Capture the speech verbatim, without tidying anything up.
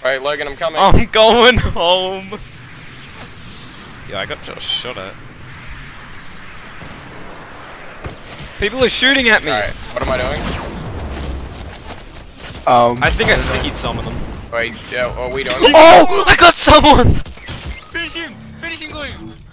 Alright, Logan, I'm coming. I'm going home. Yeah, I got just shot at. People are shooting at me. Alright, what am I doing? Um, I think I, I stickied some of them. Wait, yeah, what are we doing? Oh! I got someone! Finish him! Finish him, Glue!